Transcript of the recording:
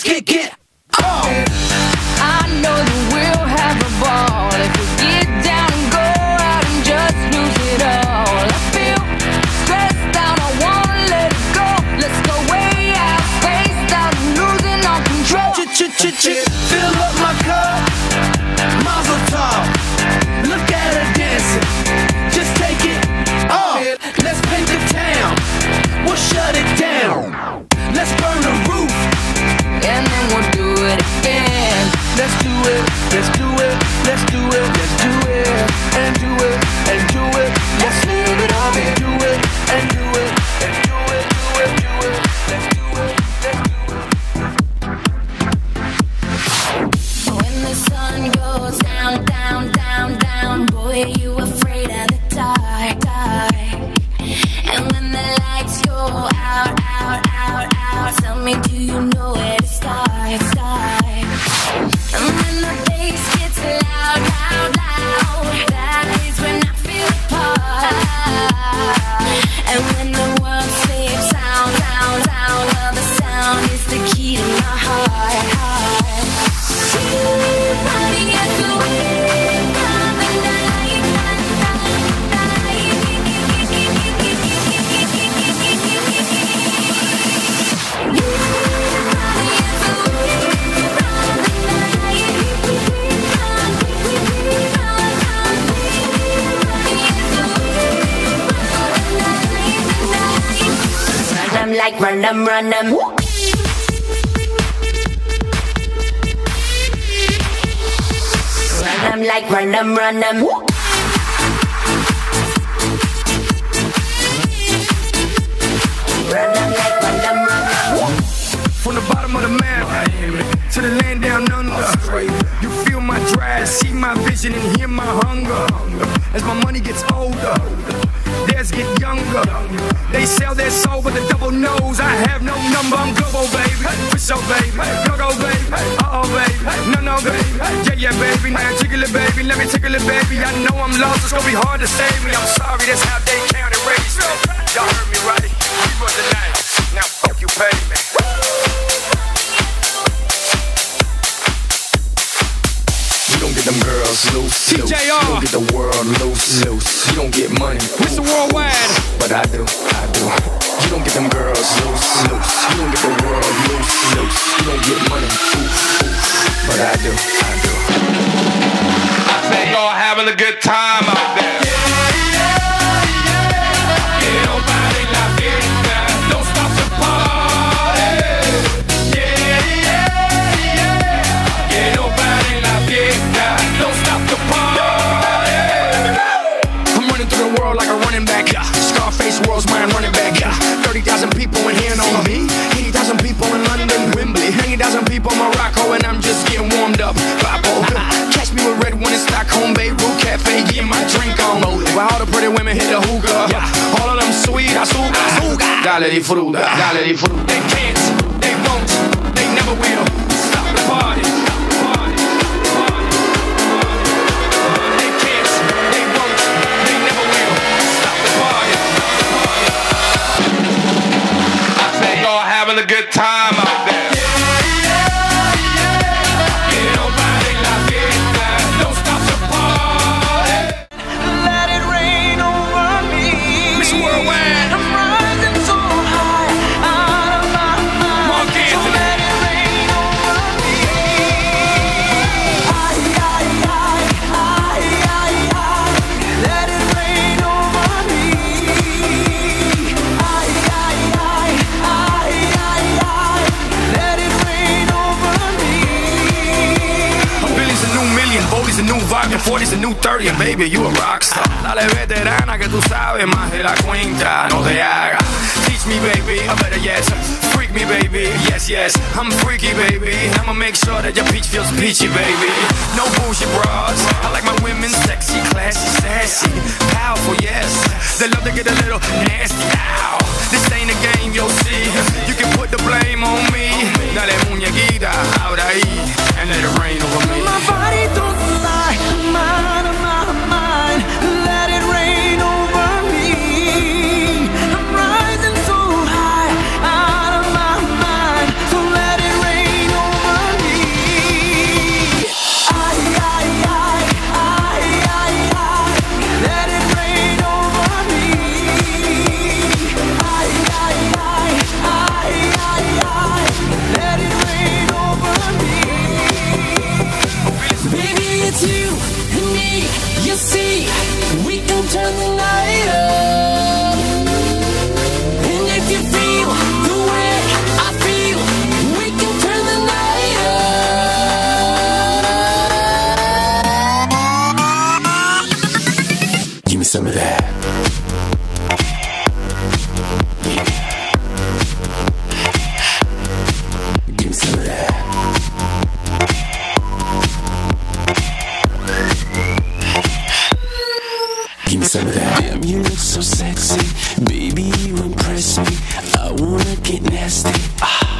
get on. I know that we'll have a ball if we get down and go out and just lose it all. I feel stressed out, I wanna let it go. Let's go way out, spaced out, losing all control. Fill up my cup, mazel tov. Look at her dancing, just take it off. Let's paint the town, we'll shut it down. Let's burn the roof, and then we'll do it again. let's do it, let's do it, let's do it, let's do it, and do it, and do it. Let's live it up and do it, and do it, and do it, do it, do it. Let's do it, let's do it. When the sun goes down, down, down, down, boy, you afraid of the dark, dark. And when the lights go out, out, out, out, tell me, do you know where to start, start? And when the bass gets loud, loud, loud, that is when I feel the part. And when the world sleeps, sound, sound, sound, well, the sound is the key to my heart, heart. Everybody gets away from the night, run them like run them, run them. Run them like run them, run them. Run them like run them, run them. From the bottom of the map to the land down under, you feel my drive, see my vision, and hear my hunger. As my money gets older, theirs get younger. They sell their soul, but the devil knows I have no number. I'm global, baby, for sure, baby. Go, baby, uh-oh, baby, no, baby. Yeah, baby, now jiggle it, baby. Let me tickle it, baby. I know I'm lost, it's gonna be hard to save me. I'm sorry, that's how they count and raise me. Y'all heard me right, we run the night. Now fuck you, pay me. You don't get them girls loose, loose. You don't get the world loose, loose. You don't get money, Mr. Worldwide. but I do, I do. You don't get them girls loose, loose. You don't get the world loose, loose. You don't get money, but I do, I do. I think y'all having a good time out there. Don't stop the party. Que no pare la fiesta. Don't stop the party. I'm running through the world like a running back. Scarface, world's mine, running back. 30,000 people in here on me. 80,000 people in London, Wembley. 80,000 people in Morocco, and I'm just getting warmed up. Catch me with red one in Stockholm, Beirut Cafe, getting my drink on. While all the pretty women hit the hookah. All of them sweet, azúcar. Dale disfruta, dale disfruta. They can't, they won't, they never will stop the party. They can't, they won't, they never will stop the party. I think y'all having a good time out there. Que no pare la fiesta. Don't stop the party. Let it rain over me. Mr. Worldwide. I'm rising so high out of my mind. Mark So Anthony. let it rain over me. Let it rain over me. Let it rain over me. A billion's a new million, Bolie's a new vodka, 40's a new 30, and baby, you a rockstar. Dale veterana que tú sabes más de la cuenta, no te hagas. Teach me, baby, I better yes. Freak me, baby, yes, yes. I'm freaky, baby. I'ma make sure that your peach feels peachy, baby. No bullshit bras. I like my women sexy, classy, sassy, powerful, yes. They love to get a little nasty. Ow. This ain't a game, you'll see. You can put the blame on me. Dale muñequita, ahora ahí, and let it rain over me. My body don't lie, mine, mine. Let it rain over me. I'm rising so high out of my mind. So let it rain over me. Give me some of that. Give me some of that. Damn, you look so sexy. Baby, you impress me. I wanna get nasty.